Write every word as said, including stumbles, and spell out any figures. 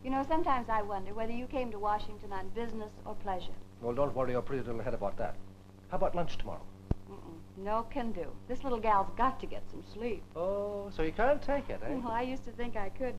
You know, sometimes I wonder whether you came to Washington on business or pleasure. Well, don't worry your pretty little head about that. How about lunch tomorrow? Mm-mm. No can do. This little gal's got to get some sleep. Oh, so you can't take it, eh? Well, I used to think I could,